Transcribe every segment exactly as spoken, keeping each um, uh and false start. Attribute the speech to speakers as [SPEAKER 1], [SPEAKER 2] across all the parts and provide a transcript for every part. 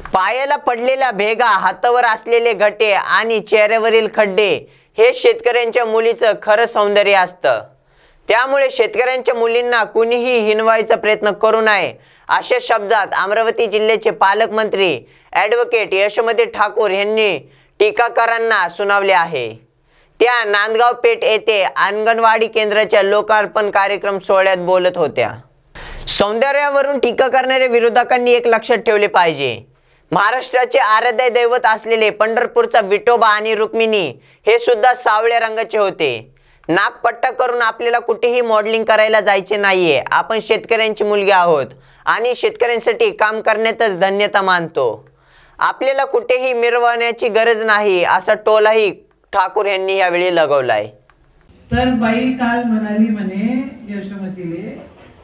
[SPEAKER 1] पायाला पडलेल्या भेगा, हातावर असलेले घटे आणि चेहऱ्यावरील खड्डे हे शेतकऱ्यांच्या मुलीचं खरं सौंदर्य असतं। त्यामुळे शेतकऱ्यांच्या मुलींना कुणीही हिणवायचा प्रयत्न करू नये अशा शब्दात अमरावती जिल्ह्याचे पालकमंत्री ॲडव्होकेट यशोमती ठाकूर यांनी टीकाकारांना सुनावले आहे। त्या नांदगाव पेठ येथे अंगणवाडी केंद्राच्या लोकार्पण कार्यक्रम सोहळ्यात बोलत होत्या। सौंदर्यावरून टीका करणाऱ्या विरोधकांनी एक लक्षात ठेवले पाहिजे, महाराष्ट्राचे आराध्य दैवत असलेले पंढरपूरचा विठोबा आणि रुक्मिणी हे सुद्धा सावळ्या रंगाचे होते। नाकपट्टा करून आपल्याला कुठेही मॉडेलिंग करायला जायचे नाहीये। आपण शेतकऱ्यांची मुलगी आहोत आणि शेतकऱ्यांसाठी काम करण्यातच धन्यता मानतो। आपल्याला कुठेही मिरवण्याची गरज नाही असा टोलाही ठाकूर यांनी यावेळी लगावलाय।
[SPEAKER 2] तर बाई काल म्हणाली म्हणे यशोमतीले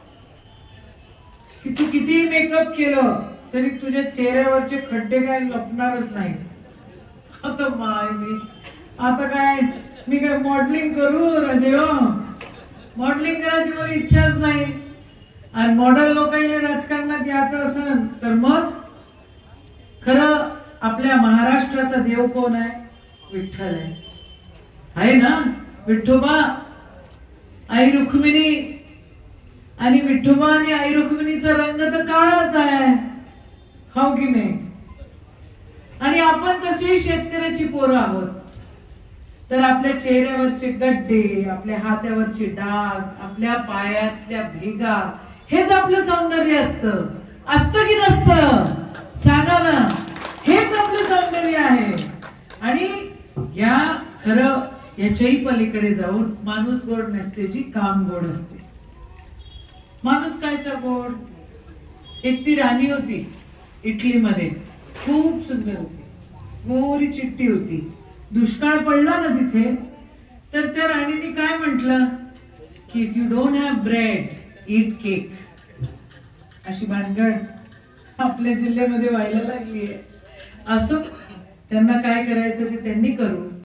[SPEAKER 2] की तू किती मेकअप केलं तरी तुझ्या चेहऱ्यावरचे खड्डे काय लपणारच नाही। आता माय मी आता काय मी काय मॉडेलिंग करू राजे हो? मॉडेलिंग करायची मला इच्छाच नाही। आणि मॉडेल लोकांना राजकारणात यायचं असेल तर मग खरं आपल्या महाराष्ट्राचा देव कोण आहे? विठ्ठल आहे, आहे ना? विठोबा, आई रुक्मिणी, आणि विठोबा आणि आई रुक्मिणीचा रंग तर काळाच आहे, हो की नाही? आणि आपण तशी शेतकऱ्याची पोरं आहोत, तर आपल्या चेहऱ्यावरचे गड्डे, आपल्या हातावरचे डाग, आपल्या पायातल्या भेगा हेच आपलं सौंदर्य असतं। असतं की नसतं? सांगा ना, हेच आपलं सौंदर्य आहे। आणि या खरं याच्याही पलीकडे जाऊन माणूस गोड नसते जी काम गोड असते। माणूस कायचा गोड? एक ती राणी होती इटलीमध्ये, खूप सुंदर होती, गोरी चिट्टी होती। दुष्काळ पडला ना तिथे, तर त्या राणीने काय म्हटलं की if you don't have bread eat cake. अशी भानगड आपल्या जिल्ह्यामध्ये व्हायला लागली आहे। असं त्यांना काय करायचं ते त्यांनी करू,